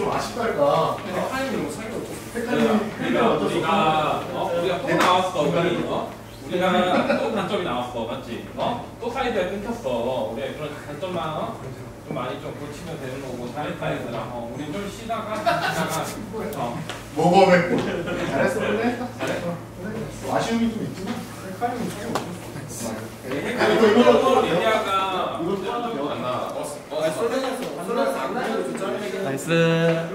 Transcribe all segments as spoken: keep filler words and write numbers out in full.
좀 아쉽달까. 헤카림이 너무 사기가 없어. 그러니까 우리가 어? 우리가 또 나왔어. 우리 어? 우리가 또 단점이 나왔어. 맞지? 어? 또 사이드가 끊겼어. 우리가 그런 단점만 어? 좀 많이 좀 고치면 되는 거고 사이드랑 어, 우리 좀 쉬다가 쉬다가 어. 모범했고. 잘했어, 그래? 잘했어. 아쉬움이 좀 있지만 헤카림은 사기 없었어. 이거 리디아가 이거 안 나. 나이스.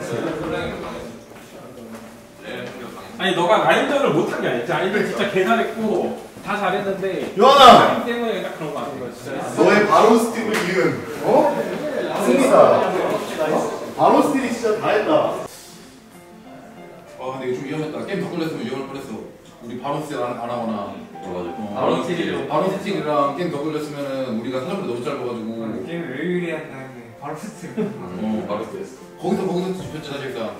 아니 너가 라인전을 못한 게 아니지. 아니 진짜 개 잘했고 다 잘했는데 요한아! 때문에 딱 그런 거 같은 거야 진짜. 너의 바로 스틸을 이은 어? 승리다. 바로 스틸이 진짜 잘했다. 아 근데 이거 좀 위험했다. 게임 더 걸렸으면 위험할 뻔했어. 우리 바로 스틸 안, 안 하거나 어, 바로 스틸이요? 바로 스틸이랑 게임 더 걸렸으면은 우리가 사람들 너무 짧아가지고 게임을 왜 이리 한다는데 바로 스틸. 어 바로 스틸 거기서 거기서 좁혔잖아 일단.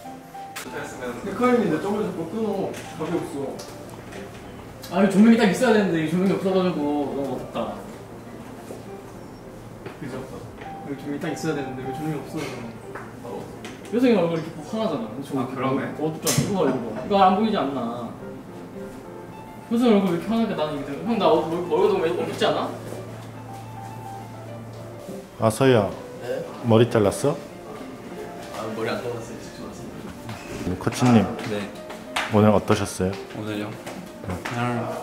헤카림인데 점을 자꾸 끊어. 답이 없어. 아, 조명이 딱 있어야 되는데 이 조명이 없어가지고 너무 어렵다. 그죠? 여기 조명이 딱 있어야 되는데 왜 조명이 없어요? 효성이 얼굴 이렇게 환하잖아. 아, 그러네. 어둡잖아. 이거 봐, 이거 봐. 이거 안 보이지 않나? 효성이 얼굴 왜 이렇게 환하게 나는 게 형, 나 얼굴 너무 어둡지 않아? 아 서희야. 네? 머리 잘랐어? 아, 머리 안 잘랐어요. 직접 왔습니다. 코치님 네, 오늘 어떠셨어요? 오늘요? 그냥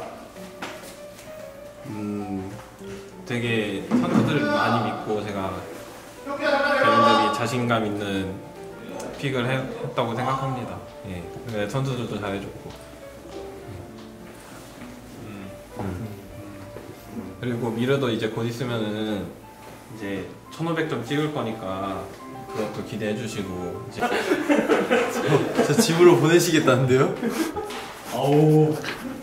음 되게 선수들을 많이 믿고 제가 개인적인 자신감 있는 픽을 해, 했다고 생각합니다. 예, 네, 선수들도 잘해줬고 음, 음. 그리고 미르도 이제 곧 있으면은 이제 천오백 점 찍을 거니까 그것도 기대해 주시고 이제 저 집으로 보내시겠다는데요? 아우.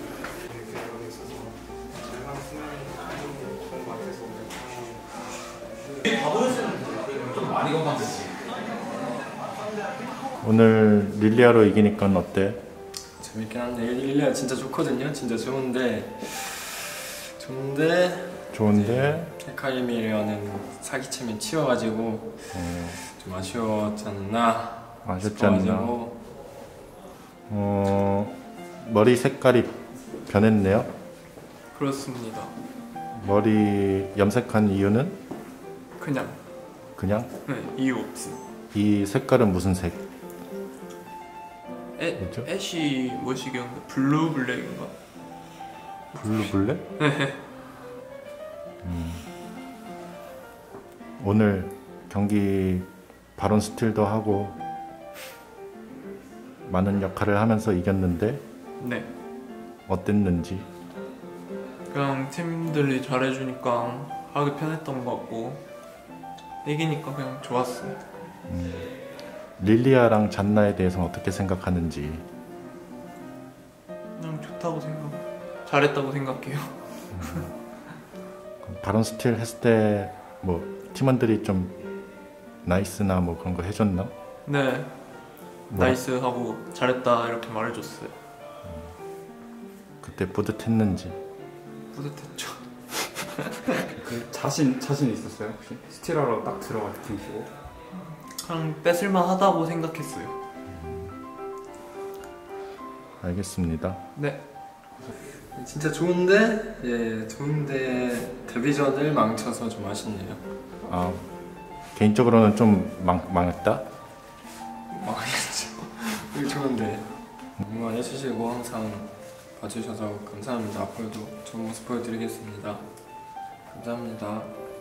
좀 많이 건강했지. 오늘 릴리아로 이기니까 어때? 재밌긴 한데 릴리아 진짜 좋거든요. 진짜 좋은데 좋은데 좋은데 헤카림이라는 사기챔이 치워가지고 어, 좀 아쉬웠지 않나 아쉽지 않나? 싶어가지고. 어, 머리 색깔이 변했네요. 그렇습니다. 머리 염색한 이유는 그냥 그냥 네 이유 없음. 이 색깔은 무슨 색? 애 뭐죠? 애쉬 뭐시기였는데 블루 블랙인가? 블루 블랙? 네. 음. 오늘 경기 바론 스틸도 하고 많은 역할을 하면서 이겼는데 네. 어땠는지? 그냥 팀들이 잘해주니까 하기 편했던 것 같고 이기니까 그냥 좋았어요. 음. 릴리아랑 잔나에 대해서는 어떻게 생각하는지? 그냥 좋다고 생각, 잘했다고 생각해요. 바론 스틸 했을 때 뭐 팀원들이 좀 나이스나 뭐 그런 거 해줬나? 네. 뭐, 나이스 하고 잘했다 이렇게 말해줬어요. 그때 뿌듯했는지? 뿌듯했죠. 그 자신 자신 있었어요 혹시? 스틸하러 딱 들어갈 때 팀시고 그냥 뺏을만 하다고 생각했어요. 알겠습니다. 네. 진짜 좋은데 예 좋은데 데뷔전을 망쳐서 좀 아쉽네요. 아, 개인적으로는 좀 망, 망했다? 망했죠. 이거 좋은데 응원해주시고 항상 봐주셔서 감사합니다. 앞으로도 좋은 모습 보여드리겠습니다. 감사합니다.